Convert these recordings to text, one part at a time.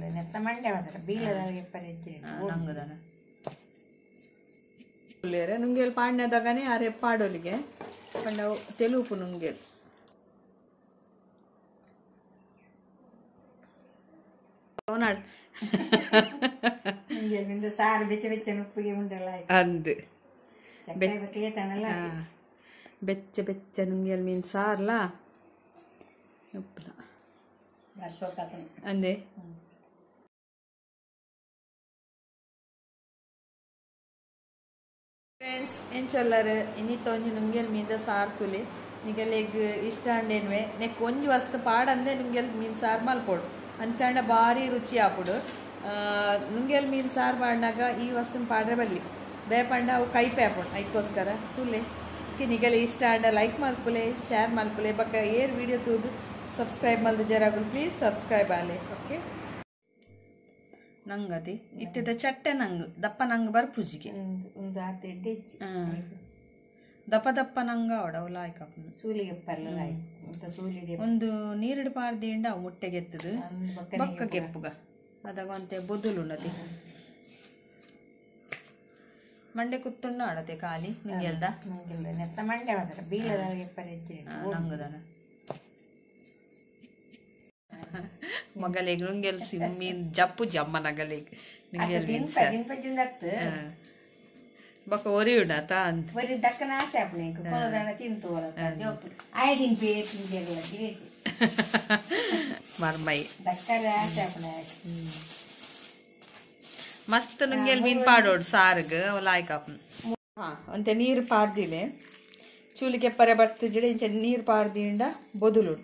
ನೆತ್ತ ಮಂಡೆ ಹೋದ್ರೆ ಬೀಳದಾಗೆ ಪರಿಚಯ ನಂಗದಾನ ನುಂಗೇಲು ಪಾಡ್ನದಾಗನೇ ಅರೆ ಪಾಡೋಲಿಗೆ ಪಂಡ ತೆಲುಪು ನುಂಗೇಲು ನುಂಗೇಲಿಂದ ಸಾರು ಬೆಚ್ಚ ಬೆಚ್ಚನ ಉಪ್ಪಿಗೆ ಉಂಡಲ್ಲ ಅಂದು ಬೆಚ್ಚ ಬೆಚ್ಚ ನುಂಗೇಲು ಮೀನು ಸಾರ್ಲ ಉಪ್ಪಲ ಅಂದೆ ಫ್ರೆಂಡ್ಸ್ ಎಂಚೊಲ್ಲರು ಇನ್ನಿತ್ತ ಒಂಜಿ ನುಂಗೇಲು ಮೀನ್ದ ಸಾರು ತುಲಿ ನಿಗಲೆಗ್ ಇಷ್ಟ ಅಂಡೇನ್ವೆ ನೆಕ್ ಒಂಜಿ ವಸ್ತು ಪಾಡಂದೆ ನುಂಗೇಲು ಮೀನು ಸಾರು ಮಲ್ಪೋಡು ಅಂಚಾಂಡ ಭಾರಿ ರುಚಿ ಆಪುಡು ನುಂಗೇಲು ಮೀನು ಸಾರು ಮಾಡಿದಾಗ ಈ ವಸ್ತುನ ಪಾಡ್ರೆ ಬಲ್ಲಿ ದಯಪಂಡ ಅವು ಕೈಪೆ ಆಪುಡು ಅದಕ್ಕೋಸ್ಕರ ತುಲೆ ನಿಗಲೆ ಇಷ್ಟ ಅಂಡ ಲೈಕ್ ಮಲ್ಪುಲೆ ಶೇರ್ ಮಲ್ಪುಲೆ ಬಕ್ಕ ಏರ್ ವಿಡಿಯೋ ತೂದು ಸಬ್ಸ್ಕ್ರೈಬ್ ಮಲ್ದು ಜರಾಗುಲು ಪ್ಲೀಸ್ ಸಬ್ಸ್ಕ್ರೈಬ್ ಆಲೆ ಓಕೆ ನಂಗತಿ ಇತ್ತಿದ ಚಟ್ಟೆ ನಂಗು ದಪ್ಪ ನಂಗೆ ಬರ್ಪುಜಿಗೆ ದಪ್ಪ ದಪ್ಪ ನಂಗ ಅವಡ ಅವು ಲಾಯ್ಕ ಸೂಲಿಗೆ ಒಂದು ನೀರಿಡು ಪಾರ್ದಿಂಡ ಅವು ಮುಟ್ಟೆಗೆತ್ತದು ಬಕ್ಕ ಕೆಪ್ಪುಗ ಅದಾಗ ಅಂತೆ ಬೊದ್ದುಲು ಉಂಡತಿ ಮಂಡೆ ಕುತ್ತುಂಡ ಆಡತೆ ಖಾಲಿ ನಿಂಗೆಲ್ದ ನೆತ್ತ ಮಂಡೆ ಹೋದ್ರೆ ಬೀಳದಾಗೆ ಪರಿಚಯ ನಂಗದಾನ ಮಗಲಿಗೆ ನುಂಗೆಲ್ ಮೀನ್ ಜಪ್ಪು ಜಮ್ಮ ನಗಲಿಗೆ ನಿಂಗೆಲ್ ಮೀನ್ ಬಕ್ಕ ಒರಿ ಉಡತ ಅಂತ ಒರಿ ದಕ್ಕನ ಆಸೆ ಆಪಣೆ ಕೊಲದಾನ ತಿಂತು ಆಯ್ದಿನ ಬೇರೆ ತಿಂದಿರಲ್ಲ ದೇಶಿ ಮರ್ಮೈ ದಕ್ಕನ ಆಸೆ ಆಪಣೆ ಮಸ್ತ್ ನುಂಗೆಲ್ ಮೀನ್ ಪಾಡೋಡು ಸಾರ್ಗ ಲಾಯ್ಕ ಅಂತೆ ನೀರು ಪಾಡ್ದಿಲೆ ಚೂಲಿಗೆ ಪರೆ ಬರ್ತಜಿಡೆ ಇಂಚ ನೀರು ಪಾಡ್ದಿಂಡ ಬೊದುಲುಡು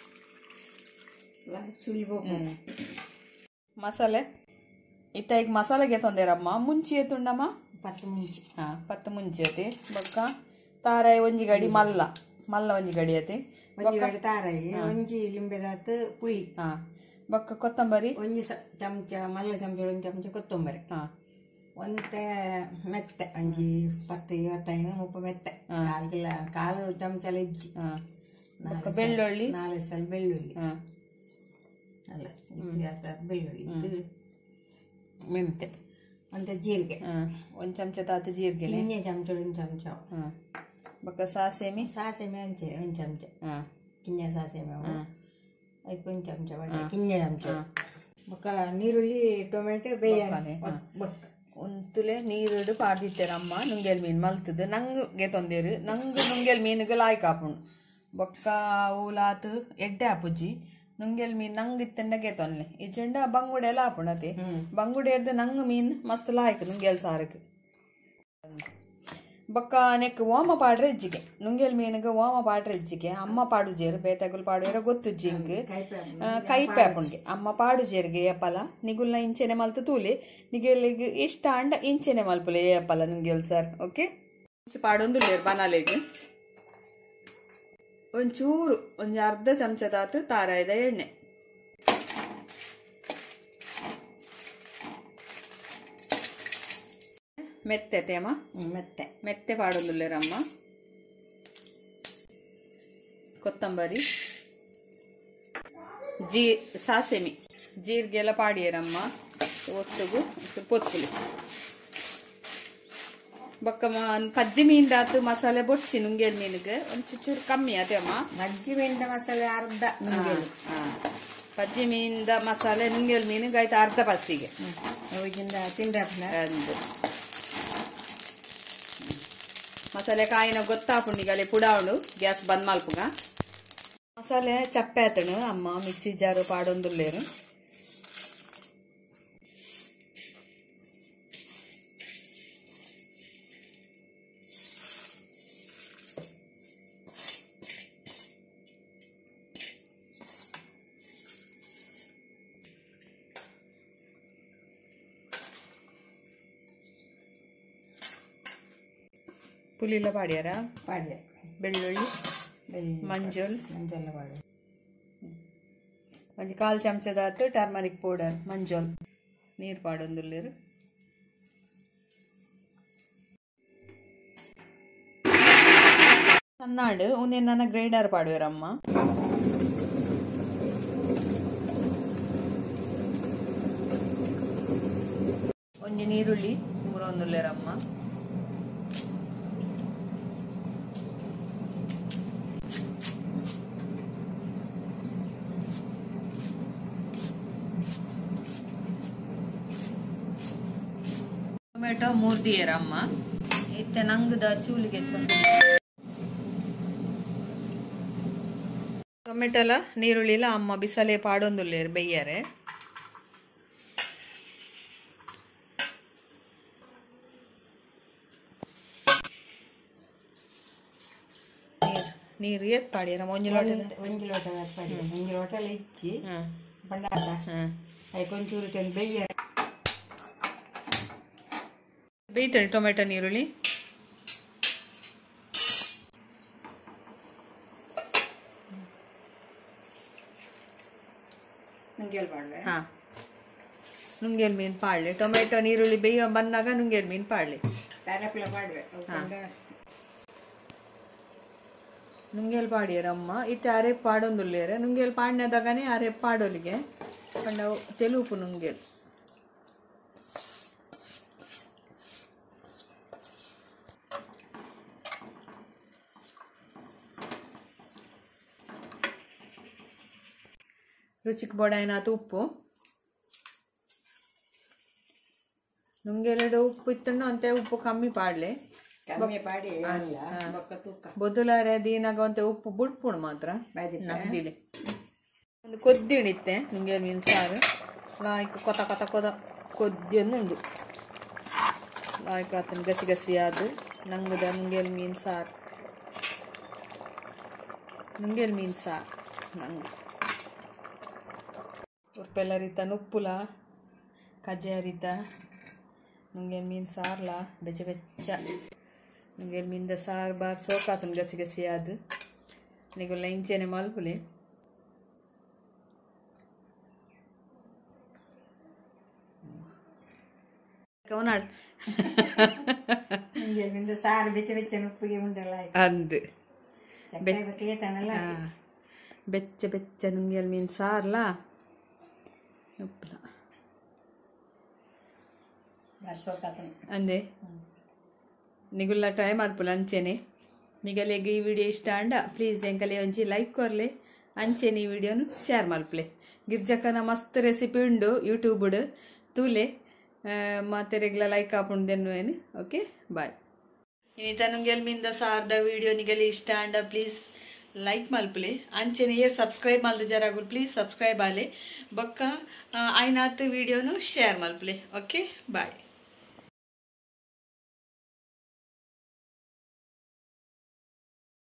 ಮಸಾಲೆ ಇತ್ತ ಈಗ ಮಸಾಲೆಗೆ ತೊಂದೇರಮ್ಮ ಮುಂಚೆ ತುಂಡಮ್ಮ ಪತ್ತು ಮುಂಚೆ ಬೊಕ್ಕ ತಾರಾಯಿ ಒಂಜಿ ಗಡಿ ಮಲ್ಲ ಒಂಜಿ ಗಡಿ ಅತಿ ತಾರಾಯಿ ಒಂಜಿ ಲಿಂಬೆದಾತ್ ಪುಳಿ ಬೊಕ್ಕ ಕೊತ್ತಂಬರಿ ಒಂಜಿ ಚಮಚ ಮಲ್ಲ ಚಮಚ ಒಂಜಿ ಚಮಚ ಕೊತ್ತಂಬರಿ ಒಂತೆ ಮೆತ್ತೆ ಒಂಜಿ 10-25 ಮೆತ್ತೆ ಕಾಲು ಚಮಚಲ ಇಜ್ಜಿ ಬೆಳ್ಳುಳ್ಳಿ 4 ಸಲ ಬೆಳ್ಳುಳ್ಳಿ ಅಲ್ಲ ಬೆಳ್ಳುಳ್ಳಿ ಮೆಂತೆ ಅಂತ ಜೀರಿಗೆ ಒಂದು ಚಮಚ ತಾತ ಜೀರಿಗೆ ಇನ್ನೇ ಚಮಚ ಒಂದು ಚಮಚ ಬೊಕ್ಕ ಸಾಸೇಮಿ ಅಂಚೆ ಒಂದು ಚಮಚ ಕಿನ್ನೆ ಸಾಸೇಮಿ ಅದಕ್ಕೆ ಒಂದು ಚಮಚ ಬಟ್ಟೆ ಕಿನ್ನೆ ಚಮಚ ಬೊಕ್ಕ ನೀರುಳ್ಳಿ ಟೊಮೆಟೊ ಬೇಯನೆ ಬೊಕ್ಕ ಒಂತುಲೆ ನೀರುಡು ಪಾಡ್ದಿತ್ತೇರಮ್ಮ ನುಂಗೇಲ್ ಮೀನು ಮಲ್ತದು ನಂಗೆ ತೊಂದೇರು ನಂಗೆ ನುಂಗೇಲ್ ಮೀನಿಗೆ ಲಾಯ್ಕ ಆಪುಂಡು ಬೊಕ್ಕ ಊಲಾತು ಎಡ್ಡೆ ಆಪುಜಿ ನುಂಗೇಲ್ ಮೀನು ನಂಗೆ ಇತ್ತಂಡಗೆ ತೊನ್ಲೆ ಈ ಚೆಂಡ ಬಂಗುಡೆ ಎಲ್ಲ ಆಪುಂಡತಿ ಬಂಗುಡೆ ಎಡ್ದು ನಂಗೆ ಮೀನು ಮಸ್ತ್ ಲಾಯ್ಕ ನುಂಗೇಲ್ ಸಾರಕ್ಕೆ ಬೊಕ್ಕ ನೆಕ್ ಓಮ ಪಾಡ್ರೆ ಇಜ್ಜಿಗೆ ನುಂಗೇಲ್ ಮೀನಿಗೆ ಓಮ ಪಾಡ್ರೆ ಇಜ್ಜಿಗೆ ಅಮ್ಮ ಪಾಡು ಜೇರು ಬೇತಗುಲ್ ಪಾಡುವೆರ ಗೊತ್ತು ಜಿಂಗ್ ಕೈಪೆ ಆಪುಂಗೆ ಅಮ್ಮ ಪಾಡು ಜೇರಿಗೆ ಏಪಲ ನಿಗುಲ್ನ ಇಂಚೆನೆ ಮಲ್ತು ತೂಲಿ ನಿಗೆಲ್ಲಿಗೆ ಇಷ್ಟ ಅಂಡ ಇಂಚೆನೆ ಮಲ್ಪುಲೆ ಏಪಲ ನುಂಗೇಲ್ ಸರ್ ಓಕೆ ಪಾಡೊಂದು ಲೇರ್ ಬನಾಲೆಗೆ ಒಂಚೂರು ಒಂದು ಅರ್ಧ ಚಮಚದಾತು ತಾರಾಯ್ದ ಎಣ್ಣೆ ಮೆತ್ತೆ ತೇಮ ಮೆತ್ತೆ ಪಾಡೊಂದುಲ್ಲೇರಮ್ಮ ಕೊತ್ತಂಬರಿ ಸಾಸೆಮಿ ಜೀರಿಗೆ ಎಲ್ಲ ಪಾಡಿಯರಮ್ಮ ಒತ್ತುಗು ಪೊತ್ತುಲಿ ಬೊಕ್ಕ ಪಜ್ಜಿ ಮೀನ್ದಾತು ಮಸಾಲೆ ಬೊಡ್ಚಿ ನುಂಗೇಲ್ ಮೀನಿಗೆ ಒಂಚೂರು ಕಮ್ಮಿ ಅದೇಮ್ಮ ಮಜ್ಜಿ ಮೀನಿದ ಮಸಾಲೆ ಅರ್ಧ ಪಜ್ಜಿ ಮೀನಿದ ಮಸಾಲೆ ನುಂಗೇಲ್ ಮೀನಿಗೆ ಆಯ್ತು ಅರ್ಧ ಪಸ್ಸಿಗೆ ತಿಂದ ಮಸಾಲೆ ಕಾಯಿನ ಗೊತ್ತಾಪುಂಡಿಗಲೆ ಪುಡಾವಣು ಗ್ಯಾಸ್ ಬಂದ್ ಮಲ್ಪುಗ ಮಸಾಲೆ ಚಪ್ಪೆ ಆತನು ಅಮ್ಮ ಮಿಕ್ಸಿ ಜಾರು ಪಾಡೊಂದುಲ್ಲೇರು ಪುಲಿಲ್ಲ ಪಾಡ್ಯಾರ ಬೆಳ್ಳುಳ್ಳಿ ಮಂಜಲ್ ಪಾಡ್ಯ ಒಂಜಿ 1/4 ಚಮಚದಾತು ಟರ್ಮರಿಕ್ ಪೌಡರ್ ಮಂಜೋಲ್ ನೀರು ಪಾಡೊಂದುಲ್ಲೇರು ಸನ್ನಾಡು ಉನ್ನೆ ನನ್ನ ಗ್ರೈಂಡರ್ ಪಾಡುವೆರಮ್ಮ ಕೊರೊಂದುಲ್ಲೇರಮ್ಮ. ಟೊಮೆಟೊ ಮೂರ್ದಿಯರಮ್ಮ ಇತ್ತೆ ನಂಗದ ಚೂಲಿಗೆ ಟೊಮೆಟೊಲ ನೀರುಳ್ಳಿಲ ಅಮ್ಮ ಬಿಸಲೆ ಪಾಡೊಂದುಲ್ಲೇರು ಬೆಯ್ಯರೆ. ನೀರು ಏತ್ ಪಾಡ್ಯಾರ ಒಂಜಿ ಲೋಟದ ಪಡಿ ಒಂಜಿ ಲೋಟಲ ಇಚ್ಚಿ ಪಂಡಾತ ಅದಕ್ಕೆ ಒಂಚೂರು ತಂದು ಬೇಯ್ಯ ಬೇಯ್ತಾರೆ ಟೊಮೆಟೊ ನೀರುಳ್ಳಿ. ಹಾ ನುಂಗೇಲ್ ಮೀನು ಪಾಡ್ಲೆ ಟೊಮೆಟೊ ನೀರುಳ್ಳಿ ಬೇಯ ಬಂದಾಗ ನುಂಗೇಲ್ ಮೀನು ಪಾಡ್ಲೆ ನುಂಗೇಲ್ ಪಾಡ್ಯಾರಮ್ಮ ಇತ್ತೆ ಅರೆಪ್ ಪಾಡೊಂದುಲ್ಲೇರೆ ನುಂಗೇಲ್ ಪಾಡ್ನದಾಗನೇ ಅರೆಪ್ ಪಾಡೋಲಿಗೆ ಪಂಡ ತೆಲುಪು ನುಂಗೇಲ್. ರುಚಿಗೆ ಬೋಡಾಯಿನಾತು ಉಪ್ಪು ನುಂಗೆಲೆಡು ಉಪ್ಪು ಇತ್ತನ್ನು ಅಂತೆ ಉಪ್ಪು ಕಮ್ಮಿ ಪಾಡ್ಲೆ ಬೊದುಲಾರೆ ದೀನಾಗ ಒಂತೆ ಉಪ್ಪು ಬುಡ್ಪುಣ್ ಮಾತ್ರ ನಮ್ದಿಲೆ ಒಂದು ಕೊದ್ದಿಣಿತ್ತೆ ನುಂಗೆ ಮೀನು ಸಾರು ಲಾಯ್ಕ್ ಕೊತ ಕೊತ ಕೊದ ಕೊದ್ದಿಯೊಂದುಂಡು ಲಾಯ್ಕ್ ಆತನ ಗಸಿ ಗಸಿ ಆದು ನಂಗದ ನುಂಗೇಲ್ ಮೀನು ಸಾರು ನುಂಗೇಲ್ ಮೀನು ಸಾರು ನಂಗೆ ಉರ್ಪೆಲ್ಲರಿತ ನುಪ್ಪುಲ ಕಜ್ಜಾರಿತ ನುಂಗೇಲ್ ಮೀನು ಸಾರ್ಲ ಬೆಚ್ಚ ಬೆಚ್ಚ ನುಂಗೇಲ್ ಮೀನ್ದ ಸಾರು ಬಾರ್ ಸೋಕಾತನ ಗಸಿ ಗಸಿ ಆದು ನಿಗುಲ್ಲ ಇಂಚೆನೆ ಮಲ್ಪುಲೆ ಕವನಾಡು ನುಂಗೇಲ್ ಮೀನ್ದ ಸಾರು ಬೆಚ್ಚ ಬೆಚ್ಚ ಉಪ್ಪಿಗೆ ಉಂಡಲ್ಲ ಅಂದು ತನಲ್ಲ ಬೆಚ್ಚ ಬೆಚ್ಚ ನುಂಗೇಲ್ ಮೀನು ಸಾರ್ಲ ಉಪ್ಪುಲ ಅಂದೆ ನಿಗುಲ್ಲ ಟ್ರೈ ಮಾಡ್ಪುಲ ಅಂಚೆನೆ ನಿಗಲೆಗೆ ಈ ವಿಡಿಯೋ ಇಷ್ಟ ಅಂಡ ಪ್ಲೀಸ್ ಎಂಕಲೆ ಒಂಚಿ ಲೈಕ್ ಕೊರ್ಲೆ ಅಂಚೆನೆ ಈ ವಿಡಿಯೋನು ಶೇರ್ ಮಲ್ಪಲೆ. ಗಿರ್ಜಕ್ಕನ ಮಸ್ತ್ ರೆಸಿಪಿ ಉಂಡು ಯೂಟ್ಯೂಬ್ಡ್ ತೂಲೆ ಮತ್ತೆ ರೆಗ್ಯುಲರ್ ಲೈಕ್ ಆಪುಂಡು ಏನು. Okay bye. ಇನ್ನಿತ ನುಂಗೇಲ್ ಮೀನ್ದ ಸಾರ್ದ ವಿಡಿಯೋ ನಿಗಲೆ ಇಷ್ಟ ಅಂಡ ಪ್ಲೀಸ್ ಲೈಕ್ ಮಲ್ಪಲೆ ಅಂಚೆನೆ ಸಬ್ಸ್ಕ್ರೈಬ್ ಮಲ್ದು ಜರಾಗುಲ್ ಪ್ಲೀಸ್ ಸಬ್ಸ್ಕ್ರೈಬ್ ಆಲೆ ಬೊಕ್ಕ ಐನಾತ್ ವಿಡಿಯೋನು ಶೇರ್ ಮಲ್ಪಲೆ. Okay bye.